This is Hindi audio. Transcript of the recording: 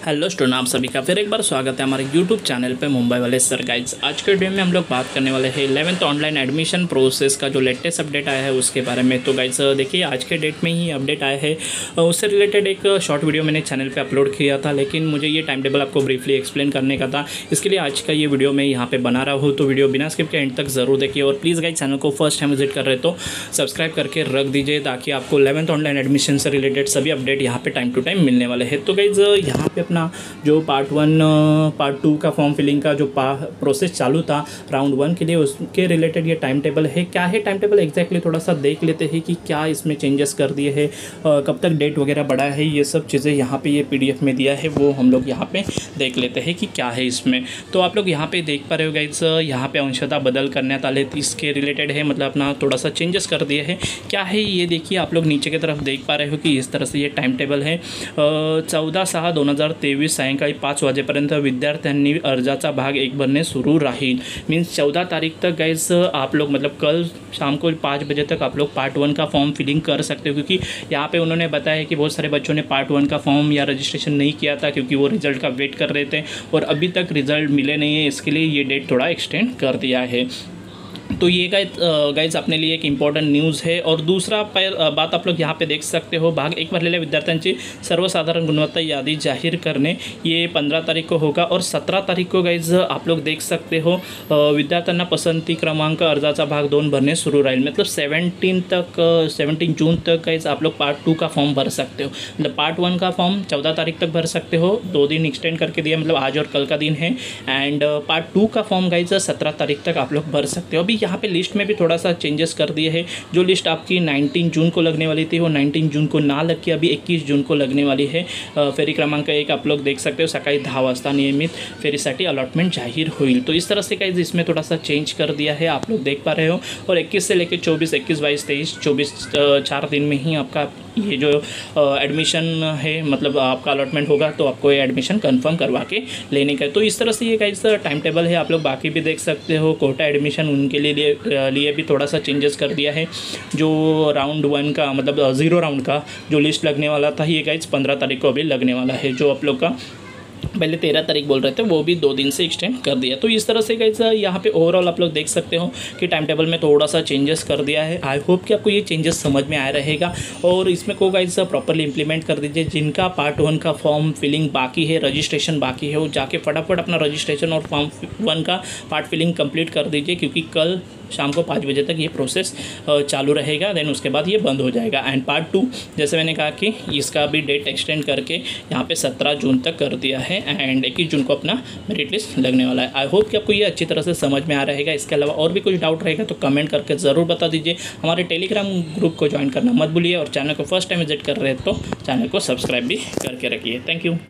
हेलो स्टूडेंट, आप सभी का फिर एक बार स्वागत है हमारे यूट्यूब चैनल पे मुंबई वाले सर गाइड्स। आज के वीडियो में हम लोग बात करने वाले हैं 11th ऑनलाइन एडमिशन प्रोसेस का जो लेटेस्ट अपडेट आया है उसके बारे में। तो गाइड्स देखिए, आज के डेट में ही अपडेट आया है। उससे रिलेटेड एक शॉर्ट वीडियो मैंने चैनल पे अपलोड किया था, लेकिन मुझे ये टाइम टेबल आपको ब्रीफली एक्सप्लेन करने का था। इसके लिए आज का ये वीडियो मैं यहाँ पर बना रहा हूँ, तो वीडियो बिना स्किप के एंड तक ज़रूर देखिए। और प्लीज़ गाइड, चैनल को फर्स्ट टाइम विजिट कर रहे तो सब्सक्राइब करके रख दीजिए, ताकि आपको 11th ऑनलाइन एडमिशन से रिलेटेड सभी अपडेट यहाँ पे टाइम टू टाइम मिलने वाले हैं। तो गाइज यहाँ पे अपना जो पार्ट 1 पार्ट 2 का फॉर्म फिलिंग का जो प्रोसेस चालू था राउंड 1 के लिए, उसके रिलेटेड ये टाइम टेबल है। क्या है टाइम टेबल एग्जैक्टली, थोड़ा सा देख लेते हैं कि क्या इसमें चेंजेस कर दिए हैं, कब तक डेट वगैरह बढ़ा है, ये सब चीज़ें यहाँ पे ये PDF में दिया है, वो हम लोग यहाँ पे देख लेते हैं कि क्या है इसमें। तो आप लोग यहाँ पे देख पा रहे हो गाइज, यहाँ पे अंशतः बदल करण्यात आले, इसके रिलेटेड है, मतलब अपना थोड़ा सा चेंजेस कर दिए हैं। क्या है ये देखिए, आप लोग नीचे की तरफ देख पा रहे हो कि इस तरह से ये टाइम टेबल है। 14/6/2023 सायंकाळी 5 वाजेपर्यंत विद्यार्थ्यांनी अर्जाचा भाग 1 भरने सुरू राहील। मीन्स 14 तारीख तक गाइस आप लोग, मतलब कल शाम को 5 बजे तक आप लोग पार्ट 1 का फॉर्म फिलिंग कर सकते हो, क्योंकि यहाँ पे उन्होंने बताया है कि बहुत सारे बच्चों ने पार्ट 1 का फॉर्म या रजिस्ट्रेशन नहीं किया था, क्योंकि वो रिजल्ट का वेट कर रहे थे और अभी तक रिजल्ट मिले नहीं है। इसके लिए ये डेट थोड़ा एक्सटेंड कर दिया है। तो ये गाइज अपने लिए एक इम्पॉर्टंट न्यूज़ है। और दूसरा बात आप लोग यहाँ पे देख सकते हो, भाग 1 भरलेल्या विद्यार्थ्यांची सर्वसाधारण गुणवत्ता यादी जाहीर करने, ये 15 तारीख को होगा। और 17 तारीख को गाइज आप लोग देख सकते हो विद्यार्थ्यांना पसंती क्रमांक अर्जाचा भाग 2 भरने शुरू रहेल। मतलब 17 जून तक गाइज आप लोग पार्ट 2 का फॉर्म भर सकते हो। मतलब पार्ट 1 का फॉर्म 14 तारीख तक भर सकते हो, 2 दिन एक्सटेंड करके दिया, मतलब आज और कल का दिन है। एंड पार्ट 2 का फॉर्म गाइज 17 तारीख तक आप लोग भर सकते हो। अभी यहाँ पे लिस्ट में भी थोड़ा सा चेंजेस कर दिए हैं। जो लिस्ट आपकी 19 जून को लगने वाली थी, वो 19 जून को ना लग के अभी 21 जून को लगने वाली है। फेरी क्रमांक 1 आप लोग देख सकते हो, सकाळी 10 वाजता नियमित फेरीसाठी अलॉटमेंट जाहीर होईल। तो इस तरह से गाइस इसमें थोड़ा सा चेंज कर दिया है, आप लोग देख पा रहे हो। और 21 से लेकर 24, 21, 22, 23, 24 4 दिन में ही आपका ये जो एडमिशन है, मतलब आपका अलॉटमेंट होगा, तो आपको ये एडमिशन कंफर्म करवा के लेने का। तो इस तरह से ये गाइस टाइम टेबल है, आप लोग बाकी भी देख सकते हो। कोटा एडमिशन उनके लिए भी थोड़ा सा चेंजेस कर दिया है। जो राउंड 1 का, मतलब 0 राउंड का जो लिस्ट लगने वाला था, ये गाइस 15 तारीख को अभी लगने वाला है। जो आप लोग का पहले 13 तारीख बोल रहे थे, वो भी 2 दिन से एक्सटेंड कर दिया। तो इस तरह से गाइस यहाँ पे ओवरऑल आप लोग देख सकते हो कि टाइम टेबल में थोड़ा सा चेंजेस कर दिया है। आई होप कि आपको ये चेंजेस समझ में आया रहेगा और इसमें को गाइस प्रॉपरली इंप्लीमेंट कर दीजिए। जिनका पार्ट 1 का फॉर्म फिलिंग बाकी है, रजिस्ट्रेशन बाकी है, वो जाके फटाफट अपना रजिस्ट्रेशन और फॉर्म 1 का पार्ट फिलिंग कंप्लीट कर दीजिए, क्योंकि कल शाम को 5 बजे तक ये प्रोसेस चालू रहेगा। देन उसके बाद ये बंद हो जाएगा। एंड पार्ट 2 जैसे मैंने कहा कि इसका भी डेट एक्सटेंड करके यहाँ पे 17 जून तक कर दिया है। एंड 21 जून को अपना मेरिट लिस्ट लगने वाला है। आई होप कि आपको ये अच्छी तरह से समझ में आ रहेगा। इसके अलावा और भी कुछ डाउट रहेगा तो कमेंट करके ज़रूर बता दीजिए। हमारे टेलीग्राम ग्रुप को ज्वाइन करना मत भूलिए और चैनल को फर्स्ट टाइम विजिट कर रहे हैं तो चैनल को सब्सक्राइब भी करके रखिए। Thank you.